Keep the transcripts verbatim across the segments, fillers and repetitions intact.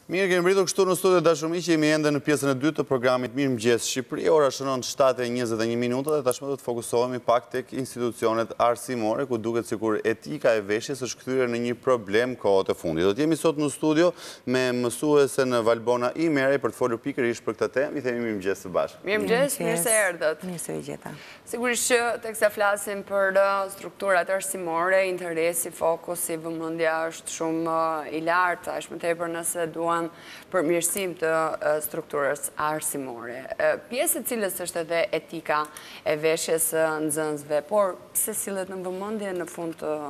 Mirë, kemi mbritur kështu në studio dashumiq, jemi ende në pjesën e dytë të programit Mirëmëngjes Shqipëri. Ora shënon shtatë e njëzet e një minuta dhe tashmë do të fokusohemi pak tek institucionet arsimore, ku duket sikur etika e veshjes është kthyer në një problem kohët e fundit. Do të jemi sot në studio me mësuesen Valbona Imerej për të folur pikërisht për këtë temë. I themi mirëmëngjes së bashku. Mirëmëngjes, mirë se erdhët. Mirë se u gjeta. Sigurisht që teksa flasim për strukturat arsimore, interesi, fokusi, vëmendja është shumë i lartë, aq më tepër nëse duan përmirësim të strukturës arsimore. Pjesë e cilës është edhe etika e veshjes së nxënësve, por pse sillet në vëmendje në fund të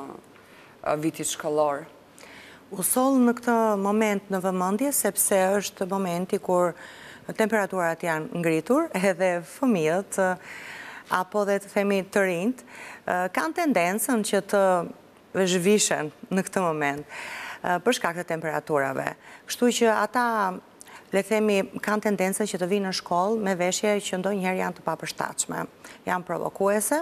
vitit shkollor? U soll në këtë moment në vëmendje sepse është momenti kur temperaturat janë ngritur, edhe fëmijët apo dhe të themi të rinjt, kanë tendencën që të zhvishen në këtë moment për shkak të temperaturave. Kështu që ata, le themi, kanë tendencën që të vinë në shkollë me veshje që ndonjëherë janë të papërshtatshme, janë provokuese,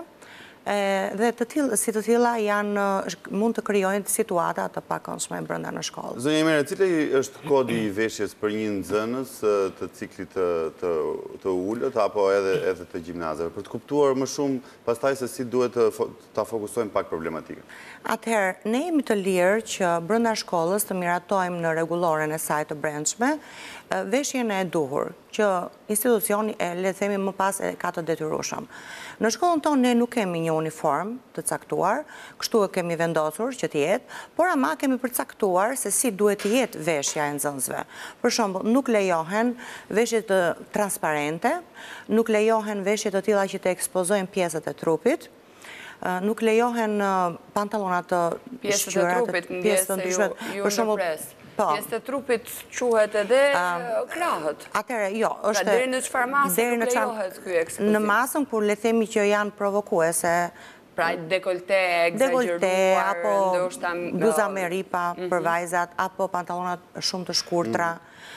dhe të tillë, si të tilla janë, mund të krijojnë situata të pakëndshme brenda në shkollë. Zonja Imerej, cili është kodi i veshjes për një nxënës të ciklit të, të, të ulët apo edhe, edhe të gjimnazeve, për të kuptuar më shumë pastaj se si duhet të ta fokusojmë pak problematikën? Atëherë, ne jemi të lirë që brenda shkollës të miratojmë në rregulloren e saj të brendshme veshjen e duhur, që institucioni e le të themi më pas e ka të detyrueshëm. Në shkollën tonë ne nuk kemi një uniform të caktuar, kështu e kemi vendosur që të jetë, por ama kemi përcaktuar se si duhet të jetë veshja e nxënësve. Për shembull, nuk lejohen veshje të transparente, nuk lejohen veshje të tilla që të ekspozojnë pjesët e trupit, nuk lejohen pantallona të shqyra, pjesët e trupit, ju në pres. Pjesë të trupit quhet edhe krahët. Atëherë, jo, është pra deri në çfarë mase nuk lejohet ky ekspozim? Në masën kur le themi që janë provokuese, pra dekolte egzageruar, apo bluza me ripa për vajzat, apo pantallonat shumë të shkurtra,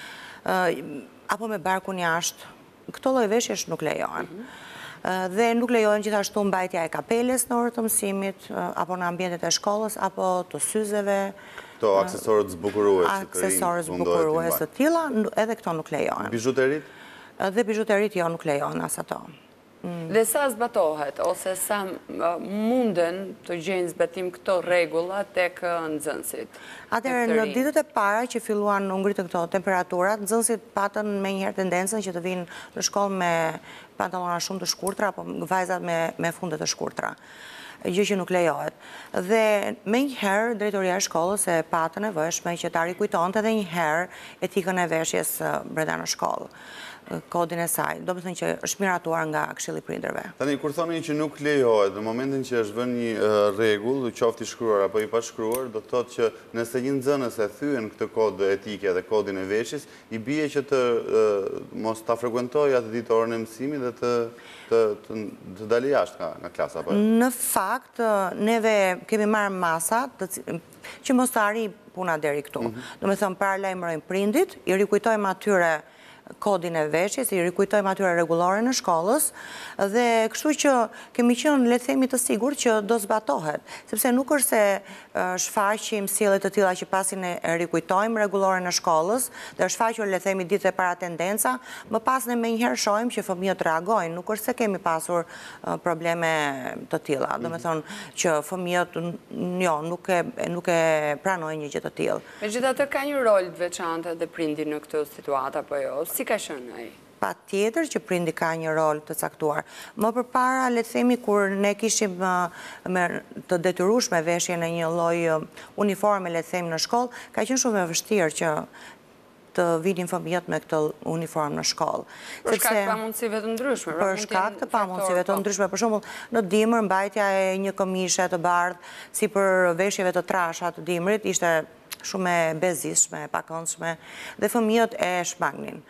apo me barkun jashtë. Këto lloj veshjesh nuk lejohen. Dhe nuk lejohen gjithashtu mbajtja e kapeles në orë të mësimit, apo në ambientet e shkollës, apo të syzeve. Këto aksesorët zbukurues. Aksesorët zbukurues të tilla, edhe këto nuk lejohen. Bijuterit? Dhe bijuterit jo nuk lejohen as ato. Dhe sa zbatohet, ose sa munden të gjejnë zbatim këto rregulla tek nxënësit? Atëherë, në ditët e para që filluan u ngritën këto temperaturat, nxënësit patën menjëherë tendencën që të vinë në shkollë me pantallona shumë të shkurtra, apo vajzat me, me funde të shkurtra. Gjë që nuk lejohet. Dhe me njëherë drejtoria e shkollës e patë nevojshme që ta rikujtonte edhe një herë etikën e veshjes brenda në shkollë, kodin e saj, do të thënë që është miratuar nga Këshilli i Prindërve. Tani kur thoni që nuk lejohet, në momentin që është vënë një rregull, qoftë i shkruar apo i pashkruar, do të thotë që nëse një nxënës e thyen këtë kod etike dhe kodin e veshjes, i bie që të mos ta frekuentojë atë ditorën e mësimit dhe të të të dalë jashtë nga nga klasa apo. Në fakt, neve kemi marrë masa që mos të arrijë puna deri këtu. Do të thënë paralajmërojmë prindit, i rikujtojmë atyre kodin e veshjes, i rikujtojmë atyre rregullore në shkollës, dhe kështu që kemi qenë le të themi të sigurt që do zbatohet, sepse nuk është se shfaqim sjellje të tilla që pasi ne rikujtojmë rregulloren në shkollës, dhe është shfaqur le të themi ditët e para tendenca, më pas ne menjëherë shohim që fëmijët reagojnë, nuk është se kemi pasur probleme të tilla. Domethënë që fëmijët jo, nuk e nuk e pranojnë një gjë të tillë. Megjithatë ka një rol të veçantë edhe prindi në këtë situatë apo jo? Si ka qenë ai? Pa tjetër që prindi ka një rol të caktuar. Më përpara, le të themi, kur ne kishim me të detyrueshme veshjen e një lloj uniforme, le të themi, në shkollë, ka qenë shumë e vështirë që të vinin fëmijët me këtë uniform në shkollë. Për shkak të pamundësive të ndryshme. Për shkak të pamundësive të ndryshme. Për shembull, në dimër mbajtja e një këmishe të bardhë, si për veshjeve të trasha të dimrit, ishte shumë e bezishme, e pakëndshme, dhe fëmijët e shmangnin.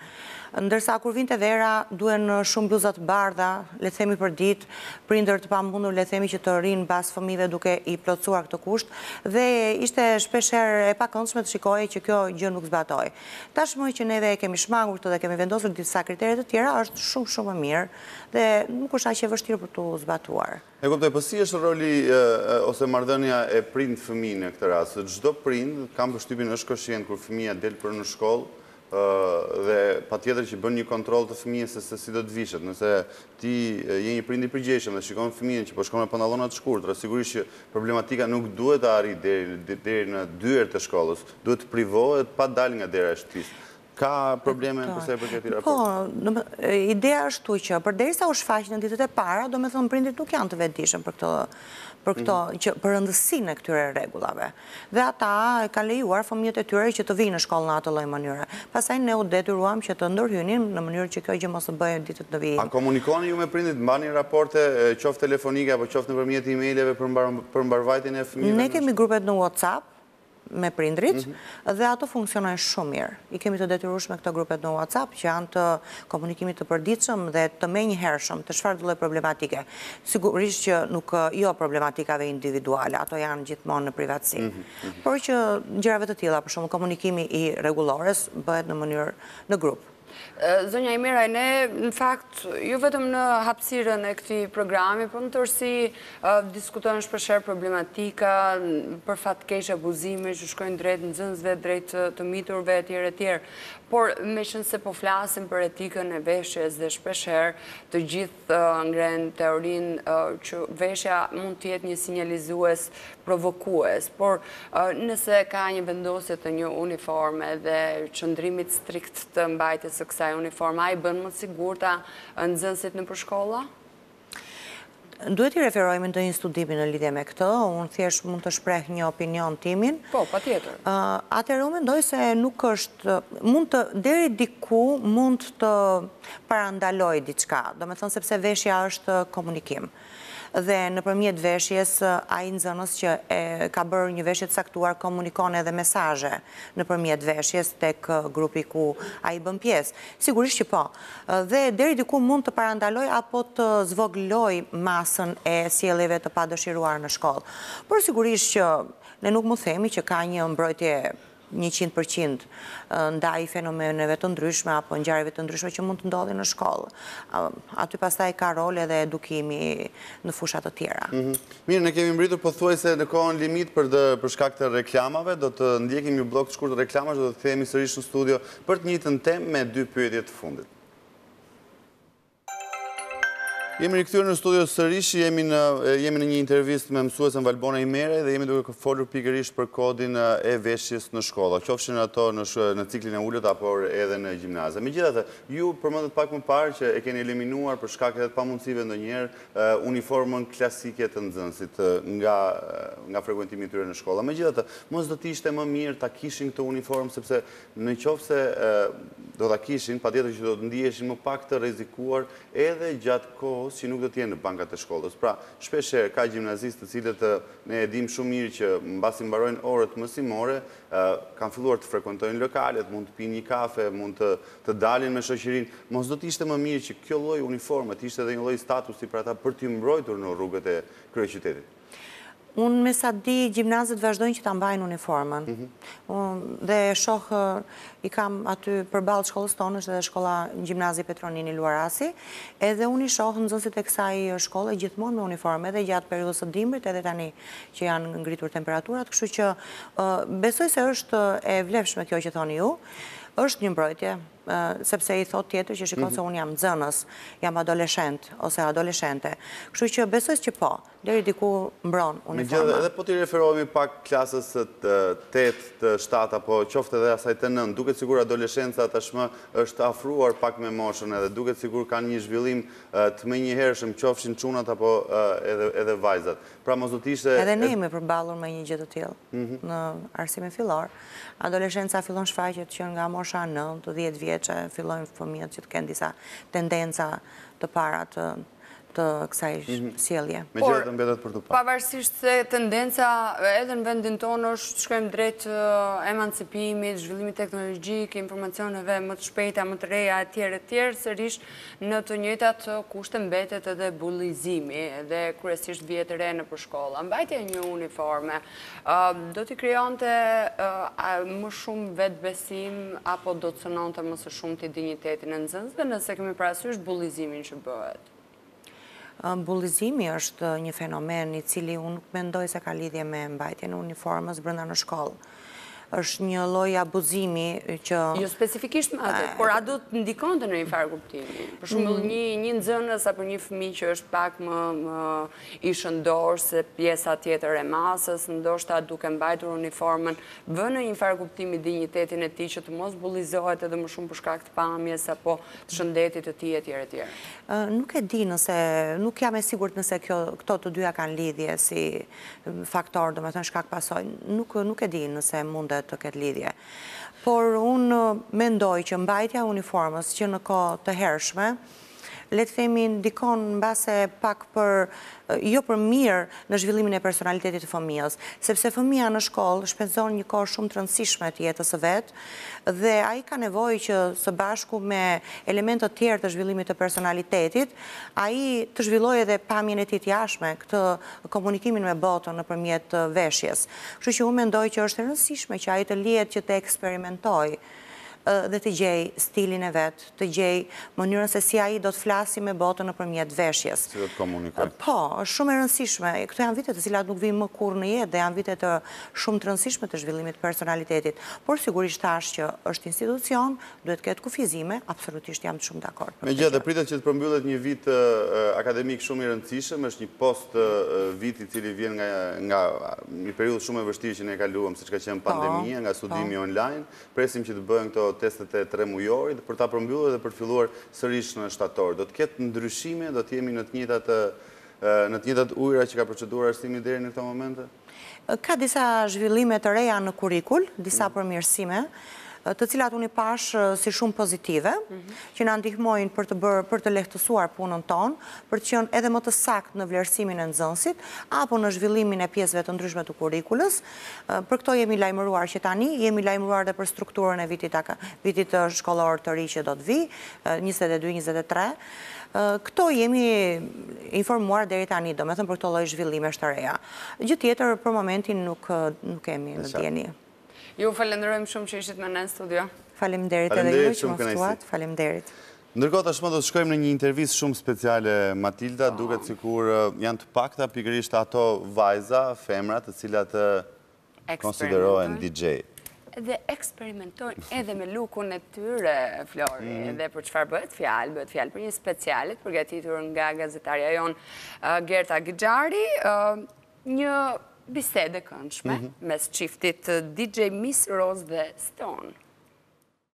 Ndërsa kur vinte vera, duhen shumë bluzat bardha, le të themi për ditë, prindër të pamundur, le të themi që të rinë bas fëmijëve duke i plotësuar këtë kusht, dhe ishte shpeshherë e pakëndshme të shikohej që kjo gjë nuk zbatoi. Tashmë që neve kemi shmangur këtë dhe kemi vendosur disa kriteret të tjera, është shumë shumë më mirë dhe nuk është aq e vështirë për tu zbatuar. E kuptoj, po si është roli ose marrëdhënia e prind-fëmijë në këtë rast? Çdo prind kam përshtypjen është koshient kur fëmia del për në shkollë dhe pa tjetër që bën një kontrol të fëmijës se si do të vishet. Nëse ti je një prind i përgjegjshëm dhe shikon fëmijën që po shkon me pantallona të shkurtra, sigurisht që problematika nuk duhet të arrijë deri në dyert të shkollës, duhet të privohet pa dalë nga dera e shtëpisë. Ka probleme përsa e përket i raport? Po, ideja është tu që përderisa u shfaq në ditët e para, do me thënë prindit nuk janë të vetëdijshëm për këto për këto, për rëndësinë e këtyre rregullave. Dhe ata e kanë lejuar fëmijët e tyre që të vinë në shkollë në atë lloj mënyre. Pastaj ne u detyruam që të ndërhynin në mënyrë që kjo gjë mos të bëjë ditët në vijim. A komunikoni ju me prindit, mbani raporte, qoftë telefonike apo qoftë nëpërmjet emaileve për mbarvajtjen e fëmijëve? Ne kemi grupet në WhatsApp me prindrit, dhe ato funksionojnë shumë mirë. I kemi të detyrueshme këto grupet në WhatsApp që janë të komunikimit të përditshëm dhe të menjëhershëm të çfarëdo lloj problematike. Sigurisht që nuk jo problematikave individuale, ato janë gjithmonë në privatësi. Por që gjërave të tilla, për shembull komunikimi i rregullores bëhet në mënyrë në grup. Zonja Imeraj, ne në fakt, ju vetëm në hapësirën e këtij programi, por në tërësi diskutojnë shpeshherë problematika, për fat keq abuzime që shkojnë drejt nxënësve, drejt të miturve etj etj. Por me qenë se po flasim për etikën e veshjes dhe shpeshherë të gjithë ngren teorinë që veshja mund të jetë një sinjalizues provokues, por nëse ka një vendosje të një uniforme dhe qëndrimit strikt të mbajtjes së kësaj uniforme, ai bën më të sigurta nxënësit nëpër shkolla? Duhet i referojmë në një studimi në lidhje me këtë, unë thjesht mund të shpreh një opinion timin. Po, patjetër. Atëherë unë mendoj se nuk është, mund të, deri diku mund të parandaloj diçka, do me thënë sepse veshja është komunikim. Dhe nëpërmjet veshjes, ai nxënës që ka bërë një veshje të saktuar komunikon edhe mesazhe nëpërmjet veshjes tek grupi ku ai bën pjesë. Sigurisht që po. Dhe deri diku mund të parandaloj apo të zvogloj masën e sjelljeve të padëshiruar në shkollë. Por sigurisht që ne nuk mund themi që ka një mbrojtje njëqind përqind ndaj fenomeneve të ndryshme apo ngjarjeve të ndryshme që mund të ndodhin në shkollë. Aty pastaj ka rol edhe edukimi në fusha të tjera. Mirë, ne kemi mbritur pothuajse në kohën limit për shkak të reklamave, do të ndjekim një blok të shkurtër reklamash, do të kthehemi sërish në studio për të njëjtën temë me dy pyetje të fundit. Jemi rikthyer në studio sërish, jemi në jemi në një intervistë me mësuesen Valbona Imeraj dhe jemi duke folur pikërisht për kodin e veshjes në shkolla, qofshin ato në në ciklin e ulët apo edhe në gjimnaze. Megjithatë, ju përmendet pak më parë që e keni eliminuar për shkak të pamundësive ndonjëherë uniformën klasike të nxënësit nga nga frekuentimi i tyre në shkolla. Megjithatë, mos do të ishte më mirë ta kishin këtë uniformë sepse nëse do ta kishin, patjetër që do të ndiheshin më pak të rrezikuar edhe gjatë kohës që nuk do të jenë në bankat e shkollës. Pra, shpeshherë ka gjimnazistë të cilët ne e dimë shumë mirë që mbasi mbarojnë orët mësimore, kanë filluar të frekuentojnë lokalet, mund të pinë një kafe, mund të të dalin me shoqërinë. Mos do të ishte më mirë që kjo lloj uniforme të ishte edhe një lloj statusi për ata për të mbrojtur në rrugët e kryeqytetit. Unë me sa di, gjimnazët vazhdojnë që ta mbajnë uniformën. Dhe shoh, i kam aty përballë shkollës tonë, është edhe shkolla gjimnazi Petronini Luarasi, edhe unë i shoh nxënësit e kësaj shkolle gjithmonë me uniformë, edhe gjatë periudhës së dimrit, edhe tani që janë ngritur temperaturat, kështu që besoj se është e vlefshme kjo që thoni ju. Është një mbrojtje, sepse i thot tjetër që shikon se unë jam nxënës, jam adoleshent ose adoleshente. Kështu që besoj që po, deri diku mbron uniforma. Edhe po t'i referohemi pak klasës të tetë, të shtatë, apo qoftë edhe asaj të nëntë, duket sikur adoleshenca tashmë është afruar pak me moshën edhe duket sikur kanë një zhvillim të menjëhershëm, qofshin çunat apo edhe vajzat. Pra mos do të ishte edhe ne jemi përballur me një gjë të tillë në arsimin fillor. Adoleshenca fillon shfaqet që nga mosha nëntë, dhjetë vjeçë fillojnë fëmijët që të kenë disa tendenca të para të të kësaj sjellje. Me gjithë të mbetet për të pa. Pavarësisht se tendenca edhe në vendin tonë është shkojmë drejt emancipimit, zhvillimit teknologjik, informacioneve më të shpejta, më të reja, e tjerë e tjerë, sërish në të njëjtat kushte mbetet edhe bullizimi, edhe kryesisht vjetë re në për shkolla. Mbajtja një uniforme, do t'i krijonte më shumë vetë besim, apo do të cënonte më së shumë të dignitetin e nxënësve, nëse kemi parasysh bullizimin që bëhet? Bullizimi është një fenomen i cili unë nuk mendoj se ka lidhje me mbajtjen e uniformës brenda në shkollë. Është një lloj abuzimi që... Jo specifikisht me atë, por a do të ndikonte në një farë kuptimi? Për shembull, një një nxënës apo një fëmijë që është pak më më i shëndor se pjesa tjetër e masës, ndoshta duke mbajtur uniformën, vën në një farë kuptimi dinjitetin e tij që të mos bullizohet edhe më shumë për shkak të pamjes apo të shëndetit të tij etj etj. Nuk e di nëse, nuk jam e sigurt nëse kjo, këto të dyja kanë lidhje si faktor, domethënë shkak pasojë. Nuk nuk e di nëse mundet të ketë lidhje. Por unë mendoj që mbajtja e uniformës që në kohë të hershme, le të themi ndikon mbase pak për, jo për mirë në zhvillimin e personalitetit të fëmijës, sepse fëmija në shkollë shpenzon një kohë shumë të rëndësishme të jetës së vet, dhe ai ka nevojë që së bashku me elementet tjerë të zhvillimit të personalitetit, ai të zhvillojë edhe pamjen e tij të jashtme, këtë komunikimin me botën nëpërmjet veshjes. Kështu që unë mendoj që është e rëndësishme që ai të lihet që të eksperimentojë dhe të gjej stilin e vetë, të gjej mënyrën se si ai do të flasi me botën nëpërmjet veshjes. Si do të komunikoj? Po, është shumë e rëndësishme. Këto janë vite të cilat nuk vijnë më kurrë në jetë dhe janë vite të shumë të rëndësishme të zhvillimit të personalitetit. Por sigurisht tash që është institucion, duhet të ketë kufizime, absolutisht jam të shumë dakord. Megjithatë, pritet që të përmbyllet një vit akademik shumë i rëndësishëm, është një post vit i cili vjen nga nga një periudhë shumë e vështirë që ne kaluam, siç ka qenë pandemia, nga studimi online. Presim që të bëhen këto testet e tre mujorit për ta përmbyllur dhe për të filluar sërish në shtator. Do të ketë ndryshime, do të jemi në të njëjtat në të njëjtat ujëra që ka procedura arsimi deri në këtë moment? Ka disa zhvillime të reja në kurrikull, disa përmirësime, të cilat unë i pash si shumë pozitive, që na ndihmojnë për të bërë, për të lehtësuar punën tonë, për të qenë edhe më të saktë në vlerësimin e nxënësit, apo në zhvillimin e pjesëve të ndryshme të kurrikulës. Për këto jemi lajmëruar që tani, jemi lajmëruar edhe për strukturën e vitit vitit shkollor të ri që do të vi, njëzet e dy njëzet e tre. Këto jemi informuar deri tani, domethënë për këto lloj zhvillimesh të reja. Gjë tjetër për momentin nuk nuk kemi në dieni. Ju falenderojmë shumë që ishit me ne në studio. Faleminderit edhe ju që më ftuat. Faleminderit. Ndërkohë tashmë do të shkojmë në një intervistë shumë speciale, Matilda, duket sikur janë të pakta pikërisht ato vajza, femra, të cilat konsiderohen D J. Dhe eksperimentojnë edhe me lukun e tyre, Flori, dhe për çfarë bëhet fjalë, bëhet fjalë për një specialet përgatitur nga gazetarja jonë Gerta Gixhari, një bisede këndshme mes çiftit D J Miss Rose dhe Stone.